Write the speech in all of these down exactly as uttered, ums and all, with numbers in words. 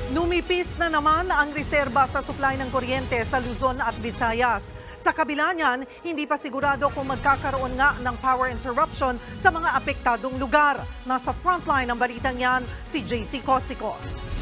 Lumipis na naman ang reserba sa supply ng kuryente sa Luzon at Visayas. Sa kabila niyan, hindi pa sigurado kung magkakaroon nga ng power interruption sa mga apektadong lugar. Nasa frontline ng balitang yan, si J C Cosico.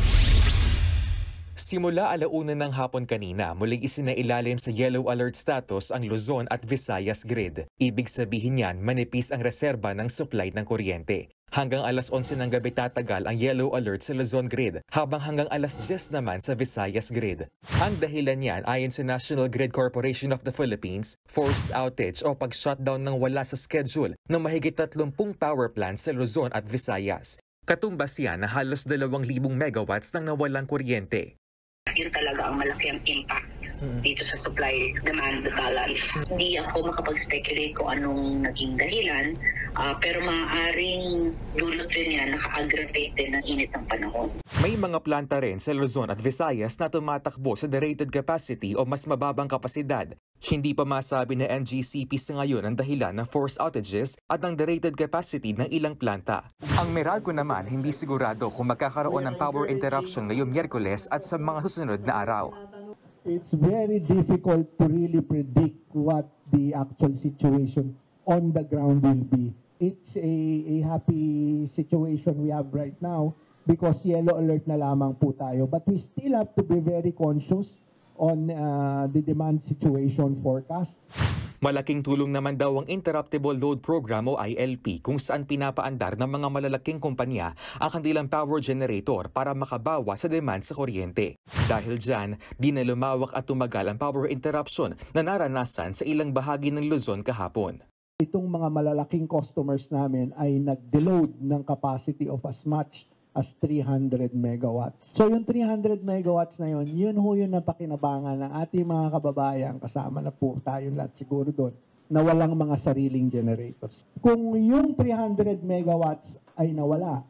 Simula alauna ng hapon kanina, muling isinailalim sa yellow alert status ang Luzon at Visayas grid. Ibig sabihin niyan, manipis ang reserba ng supply ng kuryente. Hanggang alas onse ng gabi tatagal ang yellow alert sa Luzon grid, habang hanggang alas diyes naman sa Visayas grid. Ang dahilan niyan, ayon sa National Grid Corporation of the Philippines, forced outage o pag-shutdown ng wala sa schedule ng mahigit tatlumpung power plants sa Luzon at Visayas. Katumbas yan na halos dalawang libong megawatts nang nawalang kuryente. Yun talaga ang malaki ang impact dito sa supply-demand balance. Hindi ako makapag-speculate kung anong naging dahilan, uh, pero maaaring dulot rin yan, naka-aggravate din ang init ng panahon. May mga planta rin sa Luzon at Visayas na tumatakbo sa derated capacity o mas mababang kapasidad. Hindi pa masabi na N G C P sa ngayon ang dahilan ng forced outages at ang derated capacity ng ilang planta. Ang Meralco naman hindi sigurado kung magkakaroon ng power interruption ngayong Miyerkules at sa mga susunod na araw. It's very difficult to really predict what the actual situation on the ground will be. It's a, a happy situation we have right now because yellow alert na lamang po tayo. But we still have to be very conscious on uh, the demand situation forecast. Malaking tulong naman daw ang Interruptible Load Program o I L P kung saan pinapaandar ng mga malalaking kumpanya ang kanilang power generator para makabawa sa demand sa kuryente. Dahil dyan, di na lumawak at tumagal ang power interruption na naranasan sa ilang bahagi ng Luzon kahapon. Itong mga malalaking customers namin ay nag-deload ng capacity of as much as three hundred megawatts. So yung three hundred megawatts na yun, yun ho yun ang pakinabangan ng ating mga kababayan, kasama na po tayong lahat siguro doon, na walang mga sariling generators. Kung yung three hundred megawatts ay nawala,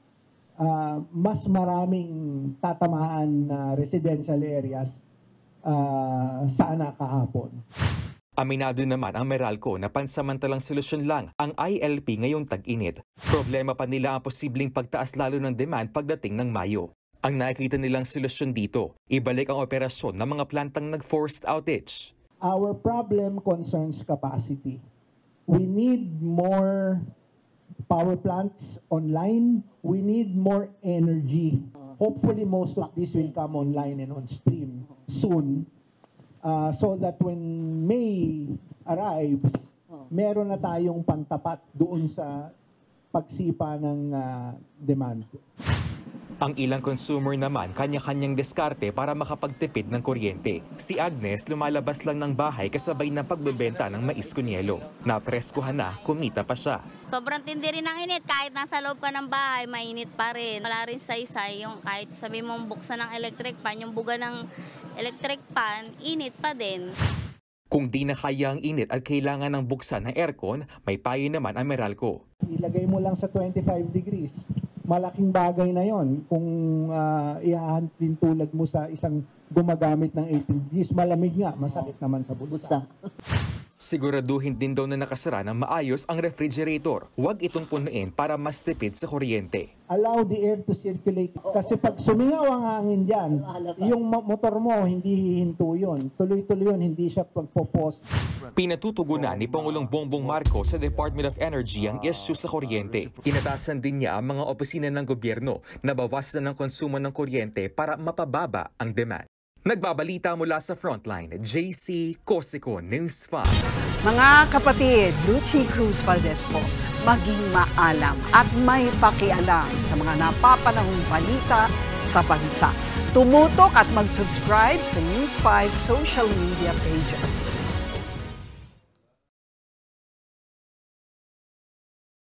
uh, mas maraming tatamaan na residential areas uh, sana kahapon. Aminado naman ang Meralco na pansamantalang solusyon lang ang I L P ngayong tag-init. Problema pa nila ang posibleng pagtaas lalo ng demand pagdating ng Mayo. Ang nakikita nilang solusyon dito, ibalik ang operasyon ng mga plantang nag-forced outage. Our problem concerns capacity. We need more power plants online. We need more energy. Hopefully most of this will come online and on stream soon. Uh, so that when May arrives, meron na tayong pantapat doon sa pagsipa ng uh, demand. Ang ilang consumer naman kanya-kanyang diskarte para makapagtipid ng kuryente. Si Agnes lumalabas lang ng bahay kasabay ng pagbebenta ng mais con yelo. Napreskuhan na, kumita pa siya. Sobrang tindi rin ang init. Kahit nasa loob ka ng bahay, mainit pa rin. Wala rin saysay yung kahit sabi mong buksan ng electric fan, yung buga ng electric fan, init pa din. Kung di na kaya ang init at kailangan ng buksan ng aircon, may payo naman ang Meralco. Ilagay mo lang sa twenty-five degrees. Malaking bagay na yon kung uh, ihahantin tulad mo sa isang gumagamit ng eighteen degrees. Malamig nga, masakit naman sa bulsa. Siguraduhin din daw na nakasara ng maayos ang refrigerator. Huwag itong punuin para mas tipid sa kuryente. Allow the air to circulate. Kasi pag sumingaw ang hangin dyan, yung motor mo, hindi hihinto yun. Tuloy-tuloy yun, hindi siya pagpopos. Pinatutugunan ni Pangulong Bongbong Marcos sa Department of Energy ang issue sa kuryente. Inatasan din niya ang mga opisina ng gobyerno na bawasan ng konsumo ng kuryente para mapababa ang demand. Nagbabalita mula sa Frontline, J C Cosico, News five. Mga kapatid, Lucy Cruz Valdez po, maging maalam at may pakialam sa mga napapanahong balita sa bansa. Tumutok at mag-subscribe sa News five social media pages.